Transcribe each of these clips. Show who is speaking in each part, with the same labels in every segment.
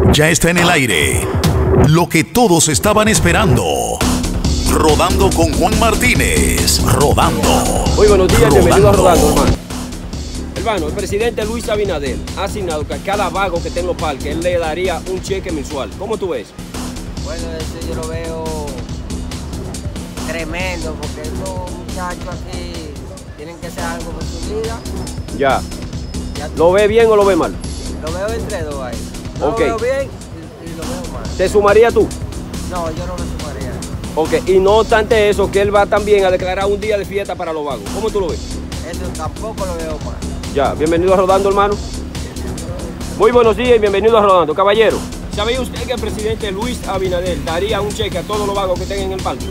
Speaker 1: Ya está en el aire lo que todos estaban esperando. Rodando con Juan Martínez. Rodando.
Speaker 2: Muy buenos días, bienvenido a Rodando, hermano. Hermano, el presidente Luis Abinader ha asignado que a cada vago que esté en los parques, él le daría un cheque mensual. ¿Cómo tú ves?
Speaker 3: Bueno, eso yo lo veo tremendo, porque estos muchachos aquí tienen que hacer algo con su vida.
Speaker 2: Ya. ¿Lo ve bien o lo ve mal?
Speaker 3: Lo veo entre dos ahí. Yo
Speaker 2: Ok.
Speaker 3: lo veo bien y lo veo mal.
Speaker 2: ¿Te sumaría tú?
Speaker 3: No, yo no me sumaría.
Speaker 2: Ok, y no obstante eso, que él va también a declarar un día de fiesta para los vagos. ¿Cómo tú lo ves?
Speaker 3: Eso tampoco lo veo mal.
Speaker 2: Ya, bienvenido a Rodando, hermano. Muy buenos días y bienvenido a Rodando. Caballero, ¿sabía usted que el presidente Luis Abinader daría un cheque a todos los vagos que estén en el parque?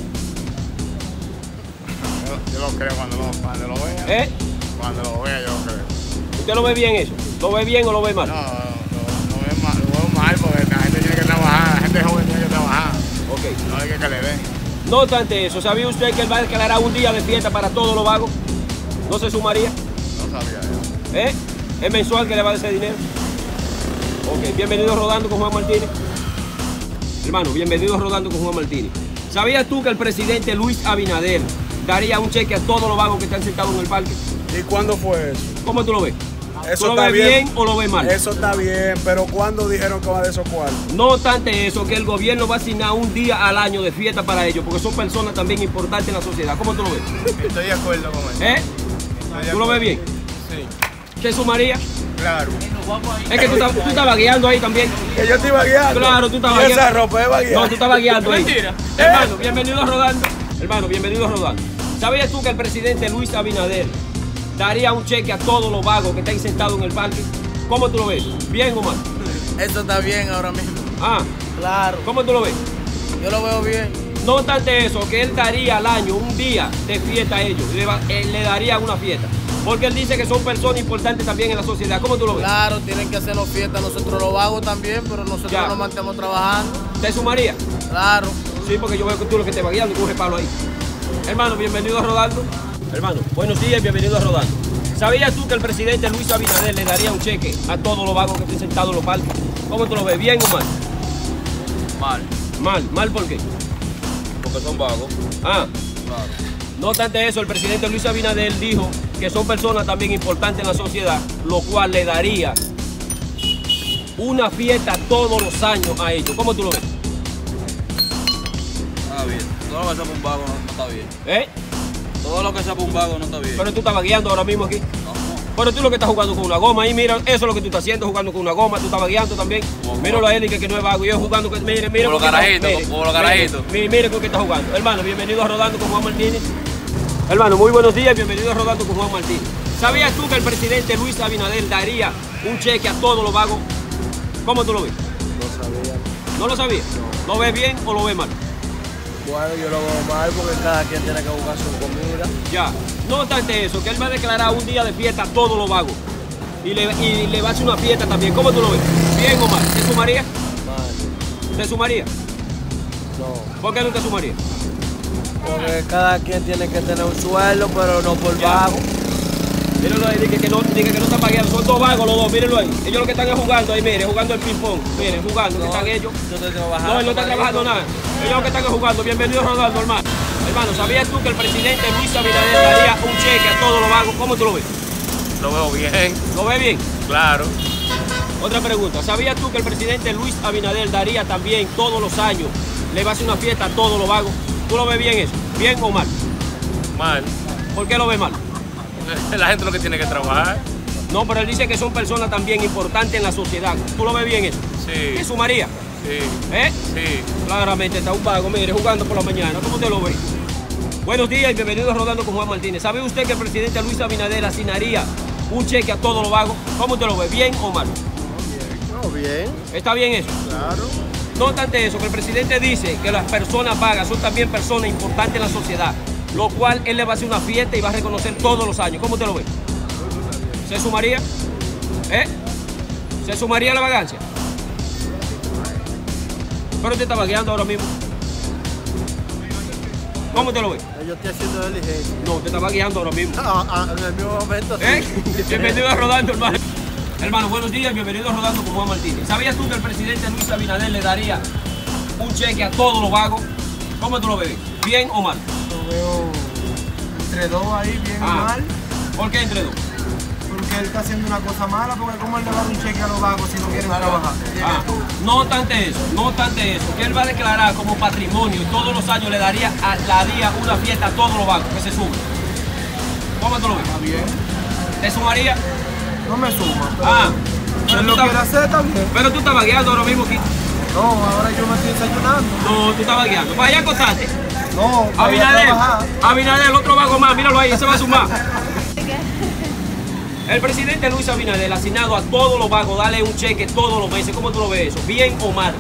Speaker 4: Yo lo creo cuando lo vea.
Speaker 2: ¿Eh?
Speaker 4: Cuando lo vea, yo lo creo.
Speaker 2: ¿Usted lo ve bien eso? ¿Lo ve bien o lo ve mal?
Speaker 4: No, lo veo mal porque la gente tiene que trabajar, la gente joven tiene que trabajar.
Speaker 2: Ok.
Speaker 4: No hay que le den.
Speaker 2: No obstante eso, ¿sabía usted que él va a declarar un día de fiesta para todos los vagos? ¿No se sumaría?
Speaker 4: No sabía eso.
Speaker 2: ¿Eh? ¿Es mensual que le va a dar ese dinero? Ok, bienvenido a Rodando con Juan Martínez. Hermano, bienvenido a Rodando con Juan Martínez. ¿Sabías tú que el presidente Luis Abinader daría un cheque a todos los vagos que están sentados en el parque?
Speaker 5: ¿Y cuándo fue eso?
Speaker 2: ¿Cómo tú lo ves?
Speaker 5: Eso
Speaker 2: ¿Tú lo
Speaker 5: está
Speaker 2: ves bien o lo ves mal?
Speaker 5: Eso está bien, pero ¿cuándo dijeron que va de esos cuartos?
Speaker 2: No obstante eso, que el gobierno va a asignar un día al año de fiesta para ellos, porque son personas también importantes en la sociedad. ¿Cómo tú lo ves?
Speaker 4: Estoy de acuerdo con eso.
Speaker 2: ¿Eh? ¿Tú lo ves bien?
Speaker 4: Sí.
Speaker 2: ¿Qué sumaría?
Speaker 4: Claro.
Speaker 2: Es que tú estabas guiando ahí también.
Speaker 5: Que yo te iba guiando.
Speaker 2: Claro, tú estabas
Speaker 5: Y esa
Speaker 2: guiando.
Speaker 5: ropa iba guiando.
Speaker 2: No, tú estabas guiando ahí.
Speaker 4: Mentira.
Speaker 2: Hermano, bienvenido a Rodando. Hermano, bienvenido a Rodando. ¿Sabías tú que el presidente Luis Abinader daría un cheque a todos los vagos que están sentados en el parque? ¿Cómo tú lo ves? ¿Bien o mal?
Speaker 3: Eso está bien ahora mismo.
Speaker 2: Ah,
Speaker 3: Claro,
Speaker 2: ¿cómo tú lo ves?
Speaker 3: yo lo veo bien.
Speaker 2: No obstante eso, que él daría al año un día de fiesta a ellos, le daría una fiesta. Porque él dice que son personas importantes también en la sociedad. ¿Cómo tú lo ves?
Speaker 3: Claro, tienen que hacernos fiesta. Nosotros lo vagos también, pero nosotros
Speaker 2: Ya.
Speaker 3: nos mantenemos trabajando.
Speaker 2: ¿Te sumaría?
Speaker 3: Claro.
Speaker 2: Sí, porque yo veo que tú lo que te va guiando y coge palo ahí. Hermano, bienvenido a Rodando. Hermano, buenos días y bienvenido a Rodando. ¿Sabías tú que el presidente Luis Abinader le daría un cheque a todos los vagos que estén sentados en los parques? ¿Cómo tú lo ves? ¿Bien o mal?
Speaker 3: Mal.
Speaker 2: Mal. ¿Mal por qué?
Speaker 3: Porque son vagos.
Speaker 2: Ah,
Speaker 3: Claro.
Speaker 2: no obstante eso, el presidente Luis Abinader dijo que son personas también importantes en la sociedad, lo cual le daría una fiesta todos los años a ellos. ¿Cómo tú lo ves?
Speaker 3: Está bien. Todo lo que sea un vago no está bien.
Speaker 2: ¿Eh?
Speaker 3: Todo lo que sea un vago no está bien.
Speaker 2: Pero tú estabas guiando ahora mismo aquí. Pero tú lo que estás jugando con una goma ahí, mira, eso es lo que tú estás haciendo, jugando con una goma, tú estabas guiando también. Míralo a él y que no es vago, y yo jugando con, mire,
Speaker 3: Como los carajitos, como los carajitos.
Speaker 2: Mire con qué está jugando. Hermano, bienvenido a Rodando con Juan Martínez. Hermano, muy buenos días, bienvenido a Rodando con Juan Martínez. ¿Sabías tú que el presidente Luis Abinader daría un cheque a todos los vagos? ¿Cómo tú lo ves?
Speaker 5: No sabía.
Speaker 2: ¿No lo sabías? ¿Lo ves bien o lo ves mal?
Speaker 5: Bueno, yo lo veo mal porque cada quien tiene que buscar su comida.
Speaker 2: Ya. No obstante eso, que él va a declarar un día de fiesta a todos los vagos. Y le va a hacer una fiesta también. ¿Cómo tú lo ves? ¿Bien o mal? ¿Te sumaría?
Speaker 5: Mal.
Speaker 2: ¿Te sumaría?
Speaker 5: No.
Speaker 2: ¿Por qué no te sumaría?
Speaker 5: Porque cada quien tiene que tener un sueldo, pero no por
Speaker 2: Ya.
Speaker 5: vago.
Speaker 2: Mírenlo ahí, dice que no está pagando. Son dos vagos los dos, mírenlo ahí. Ellos lo que están es jugando ahí, miren, jugando el ping-pong. Miren, jugando, que están ellos.
Speaker 3: Yo estoy trabajando.
Speaker 2: No, él no está trabajando nada. Ellos lo que están es jugando. Bienvenido Rodando, hermano. Hermano, ¿sabías tú que el presidente Luis Abinader daría un cheque a todos los vagos? ¿Cómo tú lo ves?
Speaker 4: Lo veo bien.
Speaker 2: ¿Lo ves bien?
Speaker 4: Claro.
Speaker 2: Otra pregunta. ¿Sabías tú que el presidente Luis Abinader daría también todos los años, le va a hacer una fiesta a todos los vagos? ¿Tú lo ves bien eso? ¿Bien o mal?
Speaker 4: Mal.
Speaker 2: ¿Por qué lo ves mal?
Speaker 4: La gente lo que tiene que trabajar.
Speaker 2: No, pero él dice que son personas también importantes en la sociedad. ¿Tú lo ves bien eso?
Speaker 4: Sí.
Speaker 2: ¿Qué sumaría?
Speaker 4: Sí.
Speaker 2: ¿Eh?
Speaker 4: Sí.
Speaker 2: Claramente está un vago, mire, jugando por la mañana. ¿Cómo te lo ve? Buenos días y bienvenidos a Rodando con Juan Martínez. ¿Sabe usted que el presidente Luis Abinader asignaría un cheque a todos los vagos? ¿Cómo te lo ve? ¿Bien o mal?
Speaker 5: No, bien.
Speaker 2: ¿Está bien eso?
Speaker 5: Claro.
Speaker 2: No obstante eso, que el presidente dice que las personas vagas son también personas importantes en la sociedad, lo cual él le va a hacer una fiesta y va a reconocer todos los años. ¿Cómo te lo ves? ¿Se sumaría? ¿Eh? ¿Se sumaría a la vagancia? Pero te está vagueando ahora mismo. ¿Cómo te lo ves?
Speaker 5: Yo estoy haciendo diligencia.
Speaker 2: No, te está vagueando ahora mismo.
Speaker 5: En el mismo momento sí.
Speaker 2: ¿Eh? Bienvenido a Rodando, hermano. Hermano, buenos días, bienvenido a Rodando con Juan Martínez. ¿Sabías tú que el presidente Luis Abinader le daría un cheque a todos los vagos? ¿Cómo tú lo ves? ¿Bien o mal?
Speaker 5: Lo veo entre dos ahí, bien y mal.
Speaker 2: ¿Por qué entre dos?
Speaker 5: Porque él está haciendo una cosa mala, porque ¿cómo él le va a dar un cheque a los vagos si no quieren trabajar?
Speaker 2: No obstante eso, que él va a declarar como patrimonio y todos los años le daría una fiesta a todos los vagos que se sumen. ¿Cómo tú lo ves?
Speaker 5: Está bien.
Speaker 2: ¿Te sumaría?
Speaker 5: No me suma.
Speaker 2: Pero
Speaker 5: él lo quiere hacer también.
Speaker 2: Pero tú estabas guiando ahora mismo aquí.
Speaker 5: No, ahora yo me estoy desayunando.
Speaker 2: No, tú estabas guiando. Para allá acostarte.
Speaker 5: No, para ir a trabajar.
Speaker 2: Abinader, otro vago más, míralo ahí, se va a sumar. El presidente Luis Abinader, asignado a todos los vagos, dale un cheque todos los meses. ¿Cómo tú lo ves eso? ¿Bien o mal?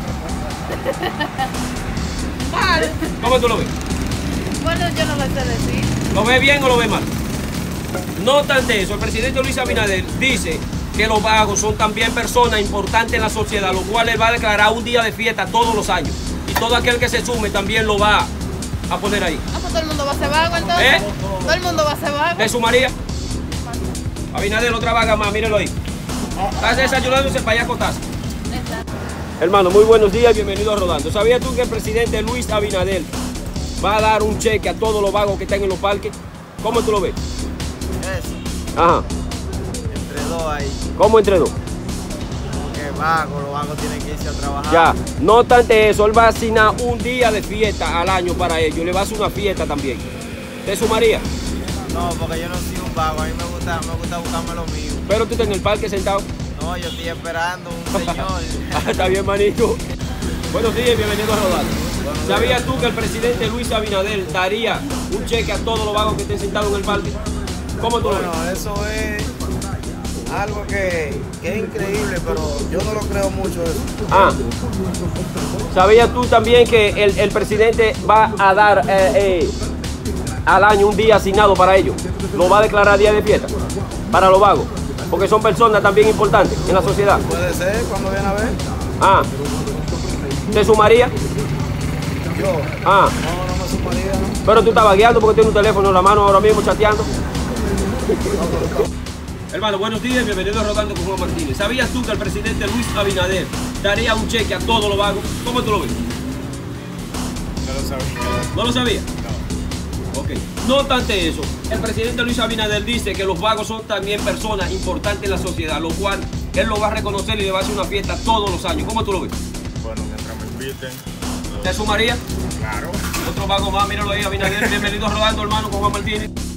Speaker 6: Mal.
Speaker 2: ¿Cómo tú lo ves?
Speaker 6: Bueno, yo no lo sé decir.
Speaker 2: ¿Lo ves bien o lo ves mal? No obstante eso, el presidente Luis Abinader dice que los vagos son también personas importantes en la sociedad, lo cual él va a declarar un día de fiesta todos los años. Y todo aquel que se sume también lo va a poner ahí.
Speaker 6: Ah, pues todo el mundo va a ser vago entonces. Todo el mundo va a ser vago.
Speaker 2: ¿Te sumaría? Abinader, otra vaga más, míralo ahí. Estás desayunándose para allá acostarse. Hermano, muy buenos días, bienvenido a Rodando. ¿Sabías tú que el presidente Luis Abinader va a dar un cheque a todos los vagos que están en los parques? ¿Cómo tú lo ves?
Speaker 5: Eso,
Speaker 2: Ajá.
Speaker 5: entre dos ahí.
Speaker 2: ¿Cómo entre dos?
Speaker 5: Porque los vagos tienen que irse a trabajar.
Speaker 2: Ya. No obstante eso, él va a asignar un día de fiesta al año para ellos. Le va a hacer una fiesta también. ¿Te sumaría?
Speaker 5: No, porque yo no soy un vago, a mí me gusta buscarme lo mío.
Speaker 2: Pero tú estás en el parque sentado.
Speaker 5: No, yo estoy esperando un señor.
Speaker 2: Está bien, manito. Buenos días y bienvenido a Rodando. ¿Sabías tú que el presidente Luis Abinader daría un cheque a todos los vagos que estén sentados en el parque? ¿Cómo tú lo ves?
Speaker 5: Bueno, eso es algo que es increíble, pero yo no lo creo mucho eso.
Speaker 2: ¿Sabías tú también que el presidente va a dar al año un día asignado para ellos? Lo va a declarar día de fiesta para los vagos, porque son personas también importantes en la sociedad.
Speaker 5: Puede ser, cuando viene a ver.
Speaker 2: ¿Te sumaría?
Speaker 5: Yo.
Speaker 2: No
Speaker 5: me sumaría.
Speaker 2: Pero tú estabas guiando porque tienes un teléfono en la mano ahora mismo chateando. Hermano, buenos días, bienvenido a Rodando con Juan Martínez. ¿Sabías tú que el presidente Luis Abinader daría un cheque a todos los vagos? ¿Cómo tú lo ves?
Speaker 4: No lo sabía.
Speaker 2: ¿No lo sabías?
Speaker 4: No.
Speaker 2: Ok. No obstante eso, el presidente Luis Abinader dice que los vagos son también personas importantes en la sociedad, lo cual él lo va a reconocer y le va a hacer una fiesta todos los años. ¿Cómo tú lo ves?
Speaker 4: Bueno, mientras me inviten.
Speaker 2: ¿Te sumaría?
Speaker 4: Claro.
Speaker 2: Otro vago más, míralo ahí, Abinader. Bienvenido a Rodando, hermano, con Juan Martínez.